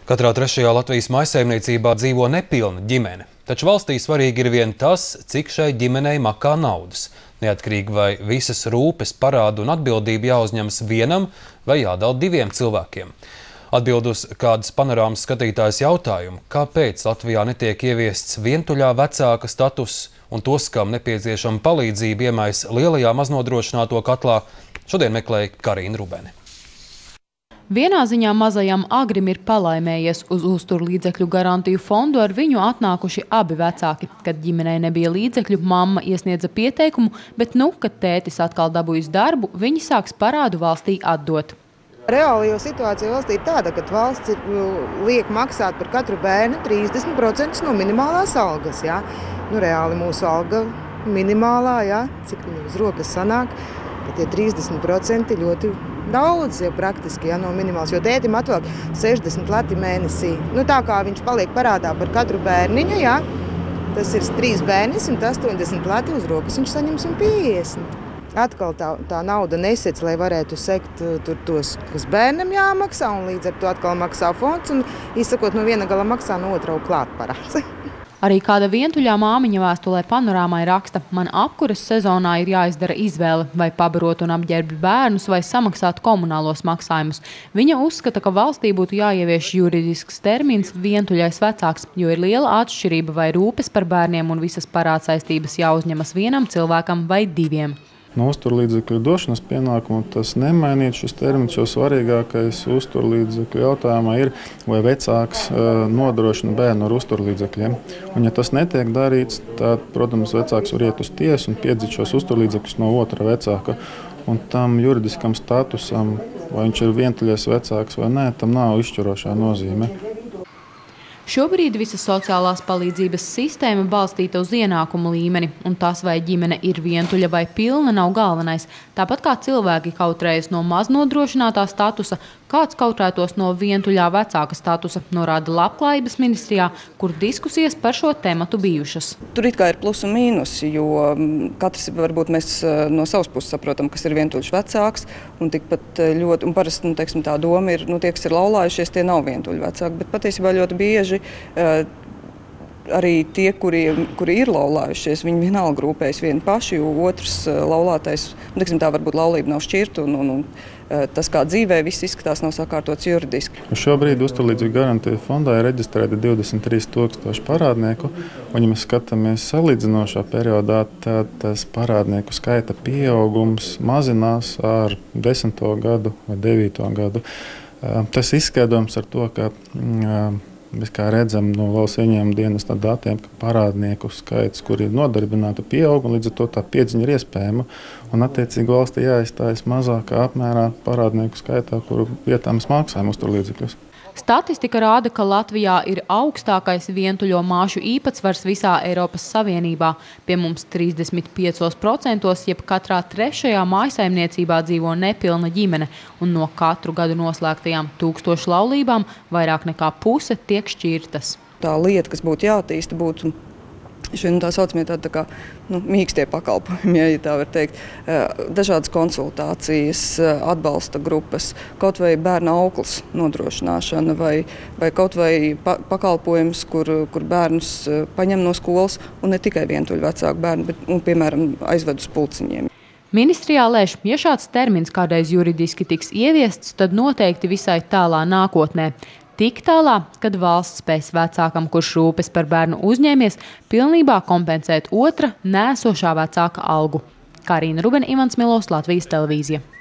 Katrā trešajā Latvijas mājsaimniecībā dzīvo nepilna ģimene. Taču valstī svarīgi ir vien tas, cik šai ģimenei makā naudas. Neatkarīgi vai visas rūpes, parādu un atbildību jāuzņemas vienam vai jādala diviem cilvēkiem. Atbild uz kādas panorāmas skatītājas jautājumu, kāpēc Latvijā netiek ieviests vientuļā vecāka status un tos, kam nepieciešama palīdzība iemais lielajā maznodrošināto katlā, šodien meklēja Karina Rubene. Vienā ziņā mazajam Agrim ir palaimējies. Uz uzturlīdzekļu garantiju fondu ar viņu atnākuši abi vecāki. Kad ģimenei nebija līdzekļu, mamma iesniedza pieteikumu, bet kad tētis atkal dabūjis darbu, viņi sāks parādu valstī atdot. Reāli jau situācija valstī ir tāda, ka valsts liek maksāt par katru bērnu 30% no minimālās algas. Ja? Reāli mūsu alga minimālā, ja? Cik viņu uz rokas sanāk, tad tie 30% ļoti daudz jau praktiski, ja, no minimāls, jo tētim atvelk 60 lati mēnesī. Tā kā viņš paliek parādā par katru bērniņu, ja, tas ir 3 bērni, 180 lati uz rokas, viņš saņem 150. Atkal tā nauda nesec, lai varētu sekt tos, kas bērnam jāmaksā, un līdz ar to atkal maksā fonds, un izsakot no viena gala maksā, no otra klāt parāds. Arī kāda vientuļā māmiņa vēstulē Panorāmai raksta: man apkuras sezonā ir jāizdara izvēle, vai pabarot un apģērbt bērnus, vai samaksāt komunālos maksājumus. Viņa uzskata, ka valstī būtu jāievieš juridisks termins vientuļais vecāks, jo ir liela atšķirība, vai rūpes par bērniem un visas parādsaistības jāuzņemas vienam cilvēkam vai diviem. No uzturlīdzekļu došanas pienākumu tas nemainīt šis termins, jo svarīgākais uzturlīdzekļu jautājumā ir, vai vecāks nodrošina bērnu ar uzturlīdzekļiem. Un, ja tas netiek darīts, tad, protams, vecāks var iet uz tiesu un piedzīt šos uzturlīdzekļus no otra vecāka. Un tam juridiskam statusam, vai viņš ir vientuļais vecāks vai nē, tam nav izšķirošā nozīme. Šobrīd visa sociālās palīdzības sistēma balstīta uz ienākumu līmeni, un tas, vai ģimene ir vientuļa vai pilna, nav galvenais. Tāpat kā cilvēki kautrējas no maznodrošinātā statusa, kāds kautrētos no vientuļā vecāka statusa, norāda Labklājības ministrijā, kur diskusijas par šo tematu bijušas. Tur it kā ir plus un mīnus, jo katrs varbūt mēs no savas puses saprotam, kas ir vientuļš vecāks, un tikpat ļoti, un parasti, tā doma ir, tie, kas ir laulājušies, tie nav vientuļi vecāki, bet patiesībā ļoti bieži arī tie, kuri ir laulājušies, viņi vienalga rūpējas vieni paši, jo otrs laulātais, varbūt laulība nav šķirta, un tas, kā dzīvē viss izskatās, nav sakārtots juridiski. Šobrīd uzturlīdzekļu garantiju fondā ir reģistrēti 23 000 parādnieku, un ja mēs skatāmies salīdzinošā periodā, tad tas parādnieku skaita pieaugums mazinās ar 10. gadu vai 9. gadu. Tas izskaidrojums ar to, ka mēs kā redzam no valsts ieņēmuma dienesta datiem, ka parādnieku skaits, kuri ir nodarbināti, pieaug, un līdz ar to tā piedziņa ir iespējama. Un attiecīgi valstī jāizstājas mazākā apmērā parādnieku skaitā, kuru vietā mēs maksājam uzturlīdzekļus. Statistika rāda, ka Latvijā ir augstākais vientuļo māšu īpatsvars visā Eiropas Savienībā. Pie mums 35%, jeb katrā trešajā mājsaimniecībā dzīvo nepilna ģimene, un no katru gadu noslēgtajām 1000 laulībām vairāk nekā puse tiek šķirtas. Tā lieta, kas būtu jātīsta, būtu tā saucamie mīkstie pakalpojumi, ja tā var teikt. Dažādas konsultācijas, atbalsta grupas, kaut vai bērna auklas nodrošināšana vai kaut vai pakalpojums, kur bērnus paņem no skolas, un ne tikai vientuļu vecāku bērnu, bet, piemēram, aizved uz pulciņiem. Ministrijā lēš, ja šāds termins kādreiz juridiski tiks ieviests, tad noteikti visai tālā nākotnē. Tik tālā, kad valsts spēs vecākam, kurš rūpes par bērnu uzņēmies, pilnībā kompensēt otra nēsošā vecāka algu. Karina Rubene, Ivans Milos, Latvijas televīzija.